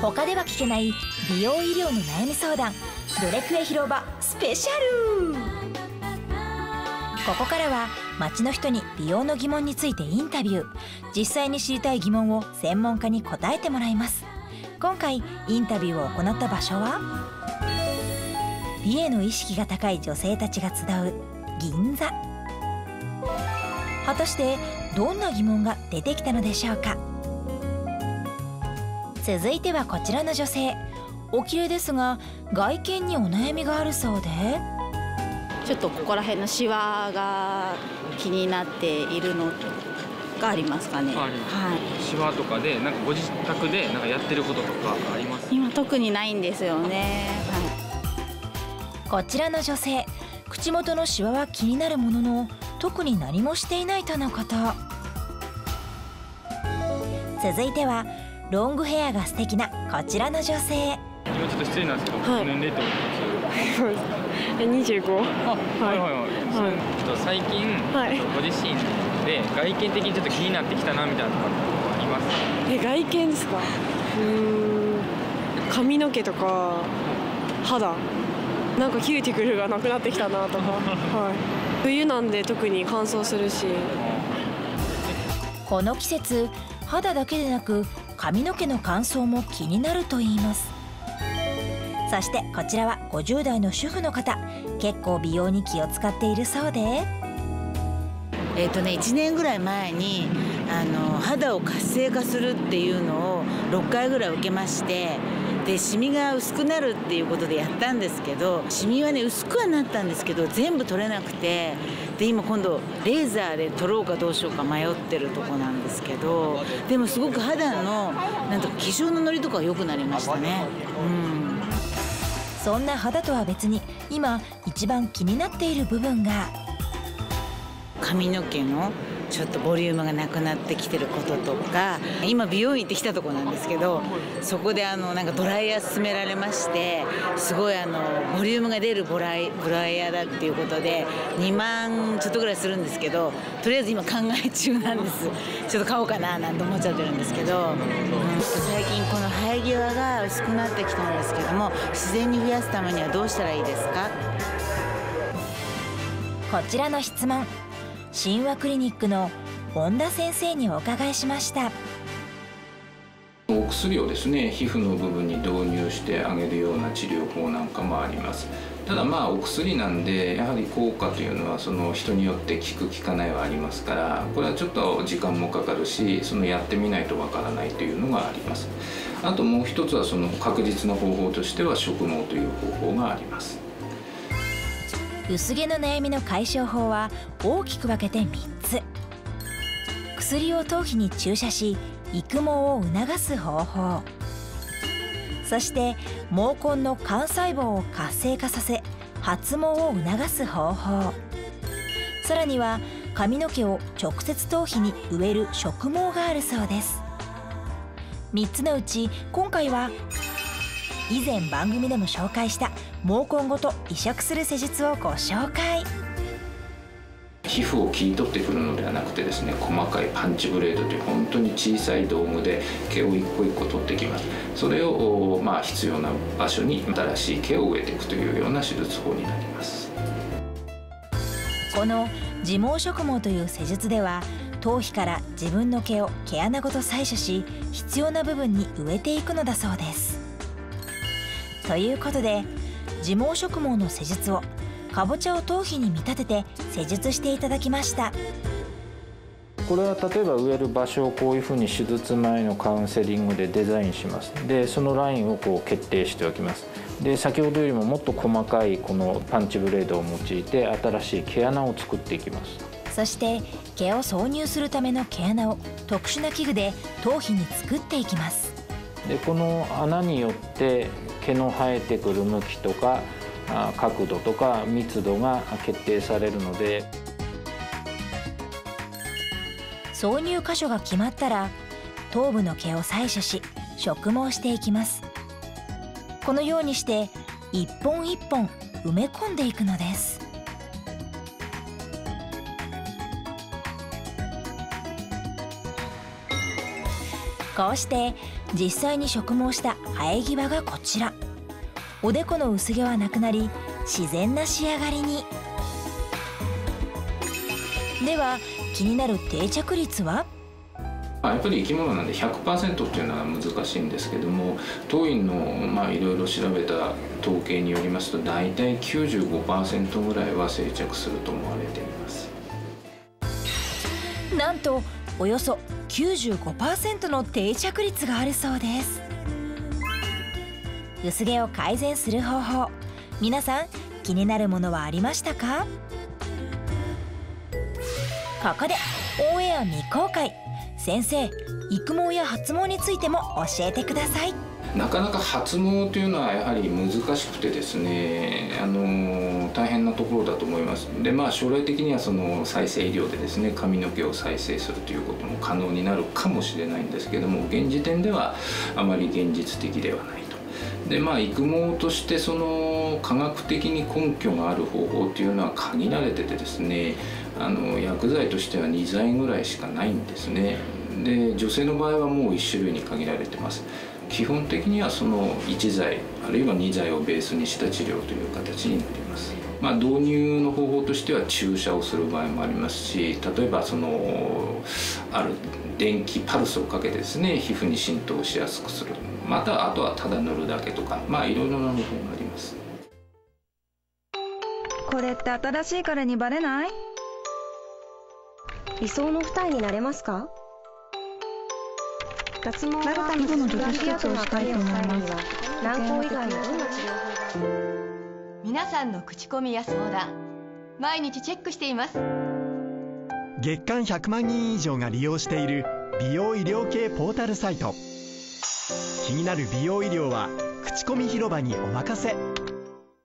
他では聞けない美容医療の悩み相談、ドレクエ広場スペシャル。ここからは街の人に美容の疑問についてインタビュー、実際に知りたい疑問を専門家に答えてもらいます。今回インタビューを行った場所は、美への意識が高い女性たちが集う銀座。果たしてどんな疑問が出てきたのでしょうか。続いてはこちらの女性、お綺麗ですが外見にお悩みがあるそうで、 ちょっとここら辺のシワが気になっているのがありますかね。はい。 シワとかでなんかご自宅でなんかやってることとかあります？ 今特にないんですよね。 こちらの女性、口元のシワは気になるものの特に何もしていないとのこと。続いてはロングヘアが素敵なこちらの女性。 今ちょっと失礼なんですけど、年齢っておいくつ ？25。 ちょっと最近、ご自身で外見的にちょっと気になってきたなみたいなところあります？ 外見ですか？髪の毛とか肌、なんかキューティクルがなくなってきたなとか、冬なんで特に乾燥するし。 この季節、肌だけでなく髪の毛の乾燥も気になるといいます。そしてこちらは50代の主婦の方、結構美容に気を使っているそうで、 1年ぐらい前に肌を活性化するっていうのを6回ぐらい受けまして、でシミが薄くなるっていうことでやったんですけど、シミはね薄くはなったんですけど全部取れなくて、で今度レーザーで取ろうかどうしようか迷ってるとこなんですけど、でもすごく肌のなんとか化粧のノリとかは良くなりましたね。 そんな肌とは別に今一番気になっている部分が、 髪の毛のちょっとボリュームがなくなってきてることとか、今美容院行ってきたとこなんですけど、そこでなんかドライヤー勧められまして、すごいボリュームが出るドライヤーだっていうことで2万ちょっとぐらいするんですけど、とりあえず今考え中なんです。ちょっと買おうかななんて思っちゃってるんですけど、最近この生え際が薄くなってきたんですけども、自然に増やすためにはどうしたらいいですか？ こちらの質問、神話クリニックの本田先生にお伺いしました。 お薬をですね、皮膚の部分に導入してあげるような治療法なんかもあります。ただお薬なんで、やはり効果というのはその人によって効く効かないはありますから、これはちょっと時間もかかるし、やってみないとわからないというのがあります。あともう一つは確実な方法としては植毛という方法があります。 薄毛の悩みの解消法は大きく分けて3つ。薬を頭皮に注射し育毛を促す方法、そして毛根の幹細胞を活性化させ発毛を促す方法、さらには髪の毛を直接頭皮に植える植毛があるそうです。3つのうち今回は以前番組でも紹介した毛根ごと移植する施術をご紹介。 皮膚を切り取ってくるのではなくてですね、細かいパンチブレードという本当に小さい道具で毛を一個一個取ってきます。それを必要な場所に新しい毛を植えていくというような手術法になります。 この自毛植毛という施術では、頭皮から自分の毛を毛穴ごと採取し必要な部分に植えていくのだそうです。ということで、自毛植毛の施術をかぼちゃを頭皮に見立てて施術していただきました。 これは例えば植える場所をこういうふうに手術前のカウンセリングでデザインします。でそのラインを決定しておきます。で先ほどよりももっと細かいこのパンチブレードを用いて新しい毛穴を作っていきます。 そして毛を挿入するための毛穴を特殊な器具で頭皮に作っていきます。 でこの穴によって毛の生えてくる向きとか角度とか密度が決定されるので、 挿入箇所が決まったら頭部の毛を採取し植毛していきます。このようにして一本一本埋め込んでいくのです。 こうして実際に植毛した生え際がこちら。おでこの薄毛はなくなり、自然な仕上がりに。では気になる定着率は？ やっぱり生き物なんで 100% っていうのは難しいんですけども、当院のいろいろ調べた統計によりますと、大体 95% ぐらいは生着すると思われています。 なんとおよそ 95% の定着率があるそうです。薄毛を改善する方法、皆さん気になるものはありましたか？ここでオンエア未公開、先生、育毛や発毛についても教えてください。 なかなか発毛というのはやはり難しくてですね、大変なところだと思います。で将来的にはその再生医療でですね、髪の毛を再生するということも可能になるかもしれないんですけども、現時点ではあまり現実的ではないと。で育毛としてその科学的に根拠がある方法というのは限られててですね、薬剤としては2剤ぐらいしかないんですね。で女性の場合はもう1種類に限られてます。基本的にはその1剤あるいは2剤をベースにした治療という形になります。導入の方法としては注射をする場合もありますし、例えばある電気パルスをかけてですね、皮膚に浸透しやすくする、またあとはただ塗るだけとか、いろいろな方法があります。 これって新しい彼にバレない？ 理想の二重になれますか？脱毛はイボの除去手術をしたいと思います。 軟膏以外のどんな治療法が？ 皆さんの口コミや相談、毎日チェックしています。 月間100万人以上が利用している美容医療系ポータルサイト。気になる美容医療は口コミ広場にお任せ。